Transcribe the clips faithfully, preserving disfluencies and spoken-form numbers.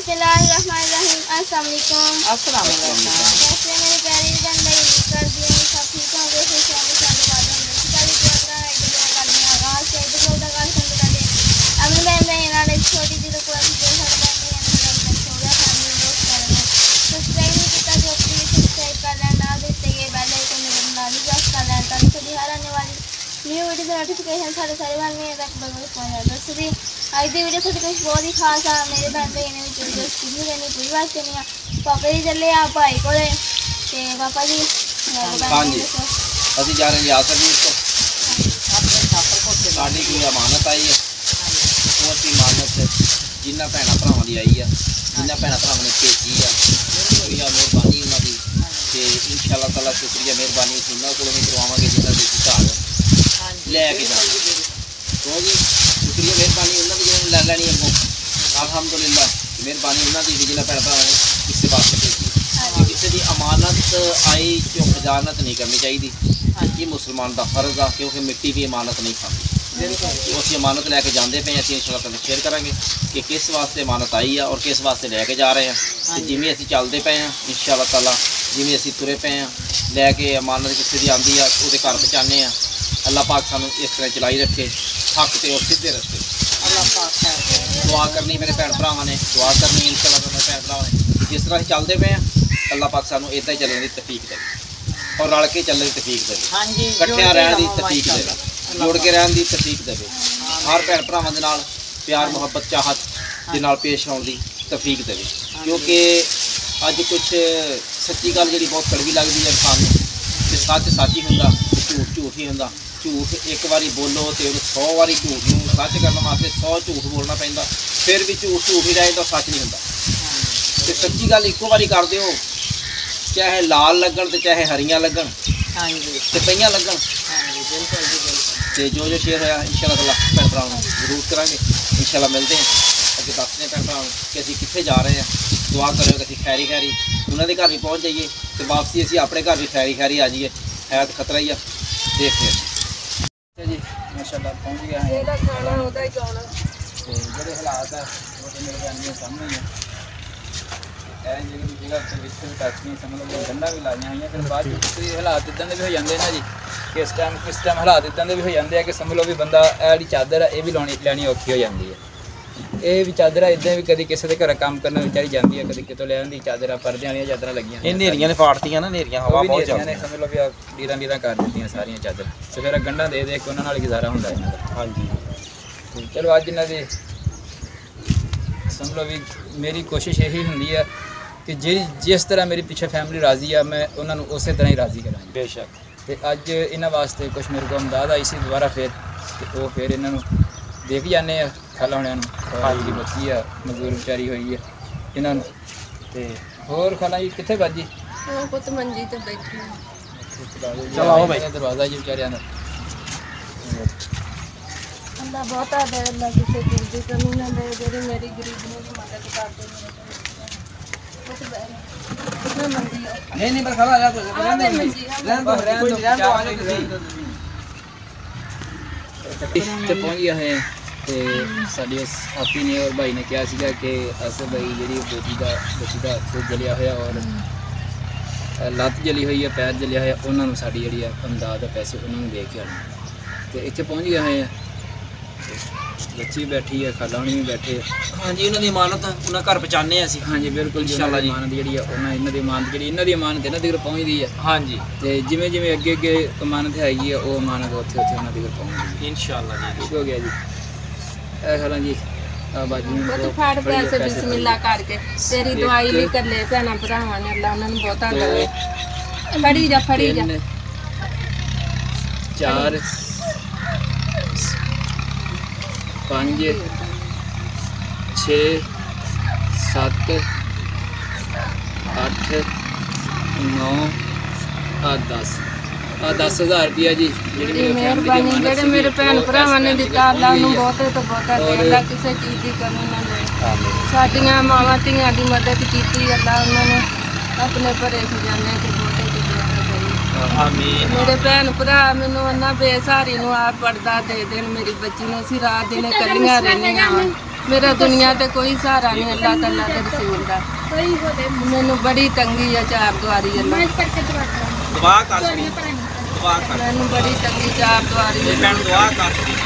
बिस्मिल्लाहिर्रहमानिर्रहीम। अस्सलाम वालेकुम। अस्सलाम वालेकुम। कैसे मेरे प्यारे बंदे कर दिए सब ठीक होंगे खुश होंगे सारे बाद में सारी दुआ करा है दुआ कर दिया आगाज से दुआ का आगाज कर दिया अमन भाई मैं इन्होंने छोटी सी को ऐसी जो सारे बंदे हैं इन्होंने हो गया फैमिली दोस्त कर रहे हैं सब्सक्राइब नहीं किया जो प्लीज सब्सक्राइब कर लेना ना देते ये बेल आइकन में लानी प्रेस कर लेना ताकि सभी हर आने वाली न्यू वीडियो की नोटिफिकेशन सारे सारे बंदे तक बगल पहुंच जाए। दोस्तों भी आज की वीडियो थोड़ी कुछ बहुत ही खास है मेरे बहन भाई ने वीडियो स्किप नहीं करनी पूरी बात करनी है। पापा जी चले आप भाई को पापा जी हाँ जी ਅਸੀਂ ਜਾ ਰਹੇ ਹਾਂ यासर जी को साड़ी कोई अमानत आई है वो असं अमानत जिन्होंने भैन भरावान की आई है जिन्होंने भैन भरावान ने भेजी है शुक्रिया मेहरबानी उन्होंने तो इंशाअल्लाह ताला शुक्रिया मेहरबानी उन्होंने को करवावे जिन्होंने देसी घाट लैके जाना तो जी शुक्रिया मेहरबानी उन्होंने जिन्होंने लै लैनी अगों अलहमदुलिल्लाह मेहरबानी उन्होंने जिन्होंने भैन भरावान ने किसी वास्ते भेजी किसी की अमानत आई क्यों खजानत नहीं करनी चाहिए ये मुसलमान का फर्ज आ क्योंकि मिट्टी भी अमानत नहीं खाती तो असी अमानत लैके जाते पे असीं इंशाअल्लाह शेयर करांगे कि किस वास्ते अमानत आई है और किस वास्ते लैके जा रहे हैं तो जिमें असीं चलते पे हैं इंशाअल्लाह ताला जिमें असीं तुरे पे हैं लैके अमानत किसी की आती है वो घर पहुँचाने हैं अल्लाह पाक सानू इस तरह चलाई रखे हक ते और सीधे रस्ते दुआ करनी मेरे भैन भरावां ने दुआ करनी इंशाअल्लाह मेरे भैन भरावां ने जिस तरह असीं चलते पे हैं अल्लाह पाक सानू इदां ही चलने की तौफीक दे और रल के चलने की तौफीक दे इकट्ठियां रहने की तौफीक दे जुड़ के रहने की तौफीक दे हर भैन भरावां दे नाल प्यार मुहब्बत चाहत दे नाल पेश आउण दी तौफीक दे क्योंकि अज कुछ सच्ची गल जी बहुत कड़वी लगती है इंसान को कि सच सच ही हुंदा झूठ झूठ ही हुंदा झूठ एक बारी बोलो तो सौ बारी झूठ नूं सच करने वास्ते सौ झूठ बोलना पैंदा फिर भी झूठ झूठ ही रहे तो सच नहीं हुंदा तो सच्ची गल इक्को बारी कर दिओ चाहे लाल लगन तो चाहे हरियां लगन तो पईयां लगन तो जो जो शेयर होया इंशाअल्लाह ताला भैन भरावां जरूर करांगे इंशाअल्लाह मिलते हैं अगे दसते हैं भैन भरावां कि असीं कित्थे जा रहे हैं दुआ करो कि असीं खैरी खैरी उन्होंने घर भी पहुँच जाइए तो वापसी असीं अपने घर भी खैरी खैरी आ जाइए है तो खतरा ही है देखते हैं जी माशाअल्लाह पहुँच गया है जो हालात है वो तो मेरे बहन के सामने ही है गंढा भी लाइया हुई फिर बाद हालात इदा के भी हो जाते हैं जी कि इस टाइम इस टाइम हालात इदा के भी हो जाते हैं कि समझ लो भी बंदा जी चादर है ये भी लानी लैनी औखी हो जाती है ये भी चादर इदा भी कभी किसी के घर काम करने बेचारी जाती है कभी कितों ले आती चादर परदे वाली चादर लगियां नेरियां ने फाड़तियां ना नेरियां हवा बहुत चलदी समझ लो भी लीरां लीरां कर दित्तियां सारियां चादर ते फिर गंढा दे दे के उन्हां नाल गुजारा हुंदा इन्हां दा हां जी चलो अज इन्हां दी समझ लो भी मेरी कोशिश यही हुंदी है कि जी जिस तरह मेरी पिछे फैमिली राजी है मैं उन्होंने उस तरह ही राजी करा बेशक तो अज इन्होंने वास्ते कुछ मेरे को अमदाद आई सी दोबारा फिर तो वो फिर इन्हों देख जाने खाला होने जी बच्ची है मजदूर बेचारी हुई है इन्होंने तो होर खाला जी कितने बाजी मंजी तो बैठी दरवाजा जी बेचारे बहुत मेरी गरीबी मदद कर दे नहीं नहीं बस खड़ा जा तो रहने दो रहने दो रहने दो आ जाओ किसी ते पहुंच गया है ते साडी साथी ने और भाई ने कहा सीगा कि अस भाई जेडी बेटी दा बेटी दा हथ जलिया होया और लत्त जली हुई है पैर जलिया है उन्होंने साडी जेडी अमदाद दे पैसे उन्होंने दे के आने ते इत्थे पहुंच गया है बच्ची बैठी है खाला होनी भी बैठे हाँ जी उन्होंने अमानत उन्हें घर पहुँचाने असीं हाँ जी बिल्कुल इंशाअल्लाह जी अमानत जी उन्हें इन्हों की अमानत जी इन्हों की अमानत इन्हों तक पहुँचती है हाँ जी तो जिमें जिमें अगे अगे अमानत हैगी है वो अमानत उत्थे उत्थे उन्होंने तक पहुँचती इंशाअल्लाह जी ठीक हो गया जी ए खाला जी बाजी फड़ पैसे बिस्मिल्लाह करके तेरी दवाई भी कर ले भैन भरावां ने अल्लाह उन्होंने बहुता करे फड़ी जा फड़ी जा चार पाँच छे सत्त अठ नौ आ दस आ दस हज़ार रुपया जी मेहरबानी जेडे मेरे भैन भरावां ने दिता अल्लाह नूं बहुत तो बहुत अल्लाह किसी चीज़ की कमी ना दे साडियां मावां धीआं दी मदद कीती अल्लाह उन्होंने अपने भरे खजाने च बहुत आमीन मेरे भैन भरा मैनू इन्ना बेसहारी नूं आप पर्दा दे देन मेरी बच्ची ने असीं रात दिन कल्लियां रहनियां मेरा दुनिया ते कोई सहारा नहीं, अल्लाह तआला दे रसूल दा। मैनू बड़ी तंगी है चार दुआरी अल्लाह, दुआ कर छड़ी, दुआ कर मैनू बड़ी तंगी चार दुआरी। ये भैन दुआ कर छड़ी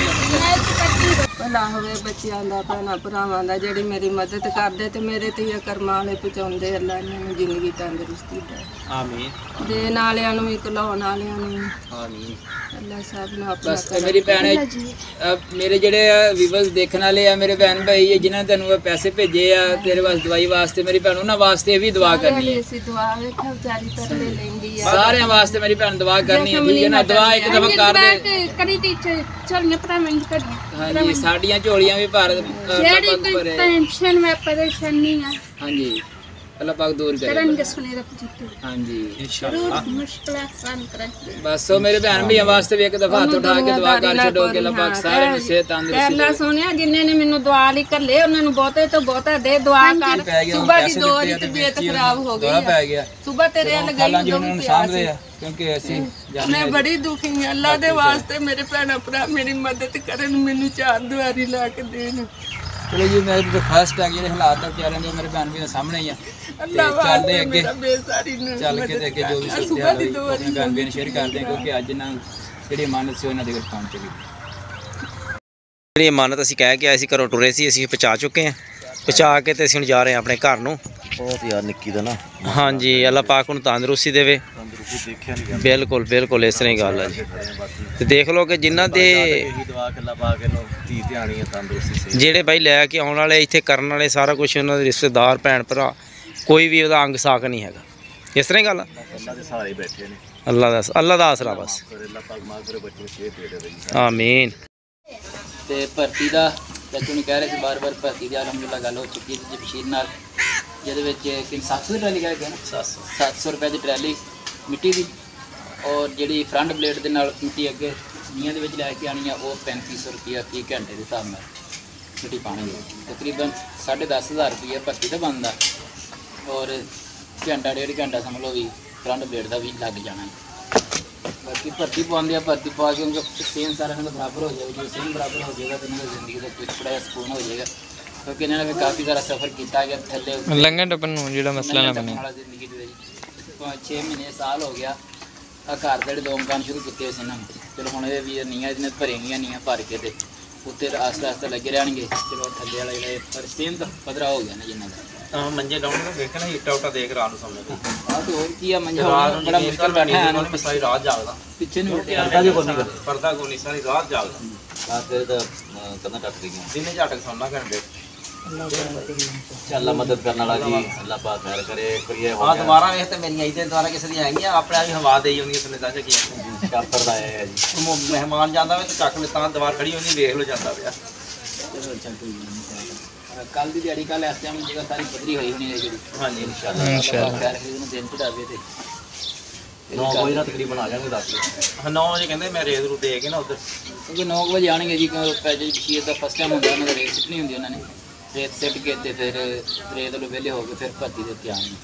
सारी भला होवे बच्चियां दा, भैणां भरावां दा, जेह्ड़ी मेरी मदद करदे ते मेरे ते ये कर्मां वाले पहुंचाउंदे। अल्लाह इन्हां नूं जिंदगी तंदरुस्ती दे, आमीन देण वालियां नूं भी घलाउण वालियां नूं भी। आमीन। अल्लाह सब नूं अपना बस मेरी भैन मेरे जेह्ड़े व्यूअर्स देखने वाले आ, मेरे भैन भाई है जिन्होंने तेनों पैसे भेजे आ तेरे वास्ते दवाई वास्ते, मेरी भैन उन्होंने वास्ते भी दुआ करनी है। असीं दुआ वेखो बेचारी तरले लैंदी आ, सारे वास्ते मेरी भैन दुआ करनी है, ठीक है ना। दुआ एक दफा कर दे करी दी झोलियां भरावां दी करी। हाँ जी, साड़ियां झोलियां भी भर जेड़ी कोई टेंशन में परेशानी है, हाँ जी, अल्लाह पाक दूर करे। करनगे सुने रब जी तो हाँ जी इंशाअल्लाह मुश्किल आसान करनगे। बस सो मेरे भैन भैया वास्ते भी एक दफा हाथ उठा के दुआ कर छड्डो कि अल्लाह पाक सारे ਨੂੰ सेहत तंदुरुस्ती अल्लाह सोनिया जिन्ने ने मैनू दुआ ਲਈ ਘੱਲੇ ਉਹਨਾਂ ਨੂੰ ਬਹੁਤੇ ਤੋਂ ਬਹੁਤਾ ਦੇ ਦੁਆ ਕਰ। ਸੁਬਹ ਦੀ ਦੋ ਦੀ ਤਬੀਅਤ ਖਰਾਬ ਹੋ ਗਈ ਪੈ ਗਿਆ ਸੁਬਹ ਤੇਰੇ ਲਗਾਈ ਖਾਲਾਂ ਜੀ ਉਹਨਾਂ ਨੂੰ ਸਾਂਭਦੇ ਆ ਕਿਉਂਕਿ ਅਸੀਂ ਮੈਂ ਬੜੀ ਦੁਖੀ ਹਾਂ। ਅੱਲਾ ਦੇ ਵਾਸਤੇ ਮੇਰੇ ਭੈਣਾਂ ਭਰਾ ਮੇਰੀ ਮਦਦ ਕਰਨ, ਮੈਨੂੰ ਚਾਰ ਦੁਆਰੀ ਲਾ ਕੇ ਦੇਣ। ਚਲੋ ਜੀ ਮੇਰੀ ਰਿਕੁਐਸਟ ਹੈ ਜਿਹੜੇ ਹਾਲਾਤ ਆ ਵਿਚਾਰਿਆਂ ਦੇ ਮੇਰੇ ਭੈਣ ਵੀ ਸਾਹਮਣੇ ਹੀ ਆ, ਅੱਲਾ ਚੱਲਦੇ ਅੱਗੇ ਮੇਰਾ ਬੇਸਾਰੀ ਨੂੰ ਚੱਲ ਕੇ ਤੇ ਅੱਗੇ ਜੋ ਵੀ ਸੋਚਿਆ ਹੋਈ ਆਪਣੇ ਭੈਣ ਵੀ ਸ਼ੇਅਰ ਕਰਦੇ ਹਾਂ, ਕਿਉਂਕਿ ਅੱਜ ਨਾ ਜਿਹੜੀ ਅਮਾਨਤ ਸੀ ਉਹਨਾਂ ਦੇ ਕੋਲ ਪਹੁੰਚ ਗਈ। ਜਿਹੜੀ ਅਮਾਨਤ ਅਸੀਂ ਕਹਿ ਕੇ ਆਏ ਸੀ ਘਰੋਂ ਟੁਰੇ ਸੀ, ਅਸੀਂ ਪਹੁੰਚਾ ਚੁੱਕੇ ਹਾਂ। ਪਹੁੰਚਾ ਕੇ ਤੇ ਅਸੀਂ ਹੁਣ ਜਾ ਰਹੇ ਹਾਂ ਆਪਣੇ ਘਰ ਨੂੰ। ਬਹੁਤ ਯਾਰ ਨਿੱਕੀ ਦਾ ਨਾ ਹਾਂਜੀ, ਅੱਲਾਹ ਪਾਕ ਨੂੰ ਤੰਦਰੁਸਤੀ ਦੇਵੇ। ਤੰਦਰੁਸਤੀ ਦੇਖਿਆ ਨਹੀਂ ਜਾਂਦਾ। ਬਿਲਕੁਲ ਬਿਲਕੁਲ ਇਸ ਤਰ੍ਹਾਂ ਹੀ ਗੱਲ ਹੈ ਜੀ। ਤੇ ਦੇਖ ਲਓ ਕਿ ਜਿਨ੍ਹਾਂ ਦੇ ਇਹੀ ਦੁਆ ਕੱਲਾ ਪਾ ਕੇ ਲੋ ਧੀ ਧਿਆਣੀ ਹੈ ਤੰਦਰੁਸਤੀ ਸੇ ਜਿਹੜੇ ਬਾਈ ਲੈ ਕੇ ਆਉਣ ਵਾਲੇ ਇੱਥੇ ਕਰਨ ਵਾਲੇ ਸਾਰਾ ਕੁਝ ਉਹਨਾਂ ਦੇ ਰਿਸ਼ਤੇਦਾਰ ਭੈਣ ਭਰਾ ਕੋਈ ਵੀ ਉਹਦਾ ਅੰਗ ਸਾਕ ਨਹੀਂ ਹੈਗਾ। ਇਸ ਤਰ੍ਹਾਂ ਹੀ ਗੱਲ ਆ। ਅੱਲਾ ਦੇ ਸਹਾਰੇ ਬੈਠੇ ਨੇ। ਅੱਲਾ ਦਾ ਅੱਲਾ ਦਾ ਆਸਰਾ ਬਸ। ਫਿਰ ਅੱਲਾ ਪਾਕ ਮਾਫ ਕਰੇ ਬੱਚੇ ਨੂੰ ਸ਼ੇਰ ਦੇ ਦੇਵੇ ਜੀ। ਆਮੀਨ। ਤੇ ਭਰਤੀ ਦਾ ਚਾਚੂ ਨੇ ਕਹਿ ਰਹੇ ਸੀ ਬਾਰ ਬਾਰ ਭਰਤੀ ਦੀ ਅਲਹਮਦੁਲਿਲਾ ਗੱਲ ਹੋ ਚੁੱਕੀ ਹੈ ਜਮਸ਼ੀਦ ਨਾਲ, ਜਿਹਦੇ ਵਿੱਚ ਕਿ ਸੱਤ ਸੌ ਦੀ ਟਰਾਲੀ ਕਹਿ ਗਿਆ ਨਾ ਸੱਤ ਸੌ ਸੱਤ ਸੌ ਰੁਪਏ ਦੀ ਟਰਾਲੀ ਮਿੱਟੀ ਦੀ, ਔਰ ਜਿਹੜੀ ਫਰੰਟ ਬਲੇਡ ਦੇ ਨਾਲ ਮਿੱਟੀ ਅੱਗੇ ਨੀਆਂ ਦੇ ਵਿੱਚ ਲੈ ਕੇ ਆਉਣੀ ਆ ਉਹ ਪੈਂਤੀ ਸੌ ਰੁਪਇਆ ਤੀਹ ਘੰਟੇ ਦੇ ਹਿਸਾਬ ਨਾਲ ਮਿੱਟੀ ਪਾਉਣਗੇ। ਤਕਰੀਬਨ ਸਾਢੇ ਦਸ ਹਜ਼ਾਰ ਰੁਪਇਆ ਭਰਤੀ ਦਾ ਬਣਦਾ, ਔਰ ਘੰਟਾ ਡੇਢ ਘੰਟਾ ਸਮਝ ਲਓ ਵੀ ਫਰੰਟ ਬਲੇਡ ਦਾ ਵੀ ਲੱਗ ਜਾਣਾ। ਬਾਕੀ ਭਰਤੀ ਪਵਾਉਂਦੇ ਆ, ਭਰਤੀ ਪਵਾ ਕੇ ਉਹਨਾਂ ਸੇਮ ਸਾਰਿਆਂ ਨਾਲ ਬਰਾਬਰ ਹੋ ਜਾਵੇ। ਜੇ ਸੇਮ ਬਰਾਬਰ ਹੋ ਜਾਏਗਾ ਤਾਂ ਇਹਨਾਂ ਦੀ ਜ਼ਿੰਦਗੀ ਦਾ ਕੁਝ ਥੋੜ੍ਹਾ ਜਿਹਾ ਸਕੂਨ ਹੋ ਜਾਏਗਾ, ਕਿਉਂਕਿ ਇਹਨਾਂ ਨੇ ਵੀ ਕਾਫੀ ਸਾਰਾ ਸਫ਼ਰ ਕੀਤਾ ਗਿਆ ਥੱਲੇ ਲੰਘਣ ਟੱਪਣ ਨੂੰ ਜਿਹੜਾ ਮਸਲਾ ਨਾ ਬਣੇ। ਜ਼ਿੰਦਗੀ ਦੇ ਵਿੱਚ ਪੰਜ ਛੇ ਮਹੀਨੇ ਸਾਲ ਹੋ ਗਿਆ ਆ ਘਰ ਦੇ ਜਿਹੜੇ ਦੋ ਮਕਾਨ ਸ਼ੁਰੂ ਕੀਤੇ ਹੋਏ ਸੀ ਇਹਨਾਂ ਨੇ। ਚਲੋ ਹੁਣ ਇਹ ਵੀ ਨੀਆਂ ਇਹਨੇ ਭਰੇਗੀਆਂ ਨੀਆਂ ਭਰ ਕੇ ਤੇ ਉੱਤੇ ਆਸਤੇ ਆਸਤੇ ਲੱਗੇ ਰਹਿਣਗੇ। ਚਲੋ ਥੱਲੇ ਵਾਲਾ ਜਿਹੜਾ ਪਰ ਸੇਮ ਤਾਂ ਪੱਧਰਾ ਹੋ ਗਿਆ ਨਾ ਜਿੰਨਾ ਦਾ। ਤਾਂ ਮੰਜੇ ਡਾਉਣ ਨੂੰ ਦੇਖਣਾ ਹੀਟਾ ਉਟਾ ਦੇਖ ਰਾਤ ਨੂੰ ਸਾਹਮਣੇ ਤੇ ਆਹ ਤੇ ਹੋਰ ਕੀ ਆ ਮੰਜਾ ਬੜਾ ਮੁਸ਼ਕਲ ਬੈਠਾ ਹੈ ਨਾ ਸਾਰੀ ਰਾਤ ਜਾਗਦਾ ਪਿੱਛੇ ਨੂੰ ਪਰਦਾ ਕੋਈ ਨਹੀਂ ਪਰਦਾ ਕੋਈ ਨਹੀਂ ਸਾਰੀ ਰਾਤ ਜਾਗਦਾ। ਆ ਤੇਰੇ ਤਾਂ ਕੰਨਾਂ ਟੱਟ ਗਈਆਂ। ਦਿਨੇ ਝਟਕ ਸੌਣਾ ਘੰਟੇ। ਅੱਲਾ ਮਦਦ ਕਰਨ ਵਾਲਾ ਜੀ, ਅੱਲਾ ਪਾਕ ਖੈਰ ਕਰੇ। ਕੋਈ ਇਹ ਆ ਦੁਬਾਰਾ ਵੇਖ ਤੇ ਮੇਰੀਆਂ ਇੱਥੇ ਦੁਬਾਰਾ ਕਿਸੇ ਦੀਆਂ ਆਈਆਂ ਆਪਣੇ ਆਪ ਹੀ ਹਵਾ ਦੇਈ ਜਾਂਦੀਆਂ ਥੱਲੇ ਤਾਂ ਕੀ ਕਾਫਰ ਦਾ ਆਇਆ ਜੀ। ਉਹ ਮਹਿਮਾਨ ਜਾਂਦਾ ਵੇ ਤੇ ਚੱਕ ਲੈ ਤਾਂ ਦੀਵਾਰ ਖੜੀ ਹੁੰਦੀ ਵੇਖ ਲੋ ਜਾਂਦਾ ਪਿਆ। ਕੱਲ ਦੀ ਦਿਹਾੜੀ ਕੱਲ ਇਸ ਟਾਈਮ ਜਗ੍ਹਾ ਸਾਰੀ ਪੱਧਰੀ ਹੋਈ ਹੋਣੀ ਹੈ ਜਿਹੜੀ। ਹਾਂਜੀ ਇਨਸ਼ਾਅੱਲਾ ਇਨਸ਼ਾਅੱਲਾ ਖੈਰ ਕਰੇ ਉਹਨੂੰ ਦਿਨ ਚੜਾਵੇ ਤੇ ਨੌ ਵਜੇ ਨਾਲ ਤਕਰੀਬਨ ਆ ਜਾਣਗੇ ਦੱਸ ਦਿਓ। ਹਾਂ ਨੌ ਵਜੇ ਕਹਿੰਦੇ ਮੈਂ ਰੇਤ ਰੂ ਦੇ ਕੇ ਨਾ ਉਧਰ ਕਿਉਂਕਿ ਨੌ ਵਜੇ ਆਣਗੇ ਜੀ, ਕਿਉਂਕਿ ਪੈਜੇ ਬਸ਼ੀਰ ਦਾ ਫਸਟ ਟਾਈਮ ਹੁੰਦਾ ਉਹਨਾਂ ਦਾ ਰੇਤ ਸਿੱਟਣੀ ਹੁੰਦੀ ਉਹਨਾਂ ਨੇ। ਰੇਤ ਸਿੱਟ ਕੇ ਤੇ ਫਿਰ ਰੇਤ ਨੂੰ ਵਿਹਲੇ ਹੋ ਕੇ ਫਿਰ ਭਰਤੀ ਦੇ ਉੱਤੇ ਆਉਣਗੇ।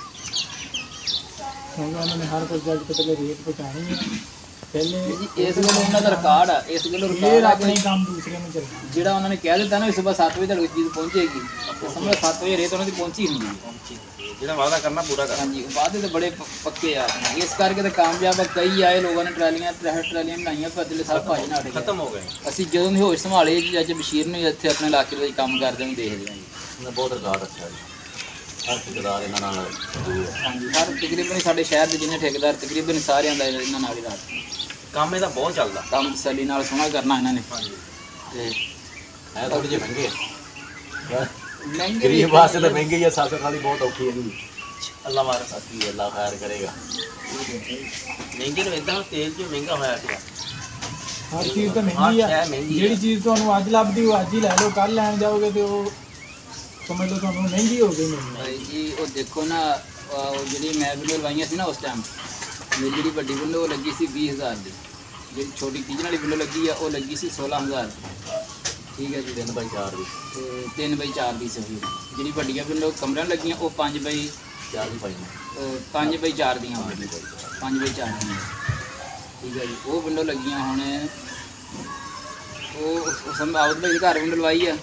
ਉਹਨਾਂ ਨੇ ਹਰ ਕੋਈ ਜੱਜ ਪਹਿਲੇ ਰੇਟ ਪਹੁੰਚਾਣੀ ਹੈ ਪਹਿਲੇ ਜੀ ਇਸ ਗੱਲੋਂ ਉਹਨਾਂ ਦਾ ਰਿਕਾਰਡ ਆ, ਇਸ ਗੱਲੋਂ ਰਿਕਾਰਡ ਆ ਆਪਣੇ ਕੰਮ ਦੂਸਰਿਆਂ ਨੂੰ ਚੱਲਣਾ। ਜਿਹੜਾ ਉਹਨਾਂ ਨੇ ਕਹਿ ਦਿੱਤਾ ਨਾ ਸਵੇਰ ਸੱਤ ਵਜੇ ਤੱਕ ਚੀਜ਼ ਪਹੁੰਚੇਗੀ ਤੇ ਸਮਝੋ ਸੱਤ ਵਜੇ ਰੇਤ ਉਹਨਾਂ ਦੀ ਪਹੁੰਚੀ ਹੁੰਦੀ ਹੈ। ਜਿਹੜਾ ਵਾਅਦਾ ਕਰਨਾ ਪੂਰਾ ਕਰਨਾ। ਹਾਂਜੀ ਵਾਅਦੇ ਤਾਂ ਬੜੇ ਪ- ਪੱਕੇ ਆ, ਇਸ ਕਰਕੇ ਤਾਂ ਕਾਮਯਾਬ ਆ। ਕਈ ਆਏ ਲੋਕਾਂ ਨੇ ਟਰਾਲੀਆਂ ਟਰੈਕਟਰ ਟਰਾਲੀਆਂ ਬਣਾਈਆਂ ਪਰ ਜਿਹੜੇ ਸਭ ਭੱਜ ਨਾ ਉੱਠ ਗਏ। ਖਤਮ ਹੋ ਗਏ। ਅਸੀਂ ਜਦੋਂ ਦੀ ਹੋਸ਼ ਸੰਭਾਲੇ ਜੀ ਅੱਜ ਬਸ਼ੀਰ ਨੂੰ ਇੱਥੇ ਆਪਣੇ ਇਲਾਕੇ ਵਿੱਚ ਕੰਮ ਕਰਦੇ ਨੂੰ ਦੇਖਦੇ ਹਾਂ ਜੀ। ਇਹਨਾਂ ਬਹੁਤ ਰਿਕਾਰਡ ਅੱਛਾ ਜੀ। ਹਰ ਠੇਕੇਦਾਰ ਇਹਨਾਂ ਨਾਲ ਜੁੜੇ ਹੋਏ। ਹਾਂਜੀ ਹਰ ਤਕਰੀਬਨ ਸਾਡੇ ਸ਼ਹਿਰ ਦੇ ਜਿੰਨੇ ਠੇਕੇਦਾਰ ਤਕਰੀਬਨ ਸਾਰਿਆਂ ਦਾ ਇਹਨਾਂ ਨਾਲ ਹੀ ਰਾਤ ਕੰਮ ਇਹਦਾ ਬਹੁਤ ਚੱਲਦਾ। ਕੰਮ ਤਸੱਲੀ ਨਾਲ ਸੋਹਣਾ ਕਰਨਾ ਇਹਨਾਂ ਨੇ। ਤੇ ਹੈ ਥੋੜੀ ਜਿਹੀ ਮਹਿੰਗੇ ਆ। ਮਹਿੰਗੇ ਗਰੀਬ ਵਾਸਤੇ ਤਾਂ ਮਹਿੰਗੀ ਆ। ਸੱਤ ਖਾਲੀ ਬਹੁਤ ਔਖੀ ਹੈ ਜੀ। ਅੱਲਾ ਮਾਰ ਸਾਥੀ ਅੱਲਾ ਖੈਰ ਕਰੇਗਾ। ਮਹਿੰਗੇ ਨੂੰ ਇਦਾਂ ਤੇਲ ਜੋ ਮਹਿੰਗਾ ਹੋਇਆ ਪਿਆ। ਹਰ ਚੀਜ਼ ਤਾਂ ਮਹਿੰਗੀ ਆ। ਹੈ ਮਹਿੰਗੀ ਜਿਹੜੀ ਚੀਜ਼ ਤੁਹਾਨੂੰ ਅੱਜ ਲੱਭਦੀ ਉਹ ਅੱਜ ਹੀ ਲੈ ਲਓ, ਕੱਲ ਲੈਣ ਜਾਓਗੇ ਤੇ ਉਹ ਸਮਝ ਲਓ ਤੁਹਾਨੂੰ ਮਹਿੰਗੀ ਹੋ ਗਈ ਮਿਲਣੀ। ਭਾਈ ਜੀ ਉਹ ਦੇਖੋ ਨਾ ਉਹ ਜਿਹੜੀ ਮੈਂ ਵੀਡੀਓ ਲਵਾਈਆਂ ਸੀ ਨਾ ਉਸ ਟਾਈਮ ਮੇਰੀ ਜਿਹੜੀ ਵੱਡੀ ਵਿੰਡੋ ਉਹ ਲੱਗੀ ਸੀ ਵੀਹ ਹਜ਼ਾਰ ਦੀ, ਜਿਹੜੀ ਛੋਟੀ ਕਿਚਨ ਵਾਲੀ ਵਿੰਡੋ ਲੱਗੀ ਆ ਉਹ ਲੱਗੀ ਸੀ ਸੋਲਾਂ ਹਜ਼ਾਰ ਦੀ। ਠੀਕ ਹੈ ਜੀ ਤਿੰਨ ਬਾਈ ਚਾਰ ਦੀ ਤੇ ਤਿੰਨ ਬਾਈ ਚਾਰ ਦੀ ਸੀ ਉਹ। ਜਿਹੜੀ ਵੱਡੀਆਂ ਵਿੰਡੋ ਕਮਰਿਆਂ ਨੂੰ ਲੱਗੀਆਂ ਉਹ ਪੰਜ ਬਾਈ ਚਾਰ ਦੀ ਪਾਈ ਅਹ ਪੰਜ ਬਾਈ ਚਾਰ ਦੀਆਂ ਵਾ। ਪੰਜ ਬਾਈ ਚਾਰ ਦੀਆਂ ਠੀਕ ਹੈ ਜੀ। ਉਹ ਵਿੰਡੋ ਲੱਗੀਆਂ ਹੁਣ ਉਹ ਸਮਝ ਆਉਟ ਬਾਈ ਘਰ ਵਿੰਡੋ ਲਵਾਈ ਆ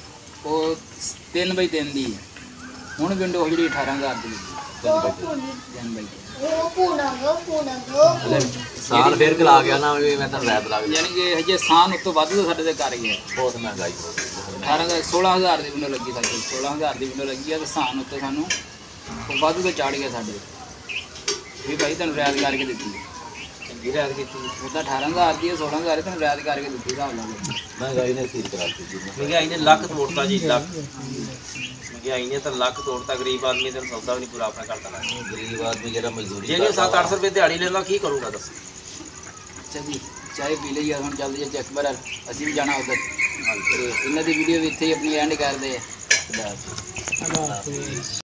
ਉਹ ਤਿੰਨ ਬਾਈ ਤਿੰਨ ਦੀ ਹੈ। ਹੁਣ ਵਿੰਡੋ ਜਿਹੜੀ ਅਠਾਰਾਂ ਹਜ਼ਾਰ ਦੀ ਲੱਗੀ ਤਿੰਨ ਬਾਈ ਉਹ ਪੂਣਾ ਗੋ ਪੂਣਾ ਗੋ ਸਾਲ ਫੇਰ ਕਲਾ ਗਿਆ ਨਾ ਵੀ ਮੈਂ ਤਾਂ ਰੈਤ ਲੱਗ ਯਾਨੀ ਕਿ ਹਜੇ ਸਾਨ ਉੱਤੋਂ ਵੱਧ ਤਾਂ ਸਾਡੇ ਤੇ ਕਰ ਗਿਆ। ਬਹੁਤ ਮਹਿੰਗਾਈ ਹੋ ਗਈ ਅਠਾਰਾਂ ਹਜ਼ਾਰ ਸੋਲਾਂ ਹਜ਼ਾਰ ਦੀ ਵਿੰਡੋ ਲੱਗੀ ਸਾਡੇ ਸੋਲਾਂ ਹਜ਼ਾਰ ਦੀ ਵਿੰਡੋ ਲੱਗੀ ਆ ਤੇ ਸਾਨ ਉੱਤੇ ਸਾਨੂੰ ਵੱਧ ਤੋਂ ਚੜ ਗਿਆ ਸਾਡੇ ਵੀ ਭਾਈ ਤੁਹਾਨੂੰ ਰਿਆਇਤ ਕਰਕੇ ਦਿੱਤੀ ਚੰਗੀ ਰੈਤ ਕੀਤੀ ਉਹ ਤਾਂ ਅਠਾਰਾਂ ਹਜ਼ਾਰ ਦੀ ਹੈ ਸੋਲਾਂ ਹਜ਼ਾਰ ਦੀ ਤੁਹਾਨੂੰ ਰਿਆਇਤ ਕਰਕੇ ਦਿੱਤੀ ਹਿਸਾਬ ਨਾਲ ਮਹਿੰਗਾਈ ਨੇ ਸੀਰ ਕਰਾਤੀ ਜੀ ਮਹਿੰਗਾਈ ਨੇ ਲੱਖ ਤੋੜਤਾ ਜੀ ਲੱਖ ਮਹਿੰਗਾਈ ਨੇ ਤਾਂ ਲੱਖ ਤੋੜਤਾ ਗਰੀਬ ਆਦਮੀ ਦਾ ਸੌਦਾ ਵੀ ਨਹੀਂ ਪੂਰਾ ਆਪਣਾ ਕਰਦਾ ਲੱਗਦਾ ਗਰੀਬ ਆਦਮੀ ਜਿਹੜਾ ਮਜ਼ਦੂਰੀ ਜੇ ਸੱਤ ਅੱਠ ਸੌ ਰੁਪਏ ਦਿਹਾੜੀ ਲੈਂਦਾ ਕੀ ਕਰੂਗਾ ਦੱਸ ਅੱਛਾ ਜੀ ਚਾਹੇ ਪੀ ਲਈ ਹੁਣ ਚੱਲਦੀ ਹੈ ਚੈੱਕ ਬਰ ਅਸੀਂ ਵੀ ਜਾਣਾ ਉੱਧਰ ਤੇ ਇਹਨਾਂ ਦੀ ਵੀਡੀਓ ਵੀ ਇੱਥੇ ਹੀ ਆਪਣੀ ਐਂਡ ਕਰਦੇ ਆ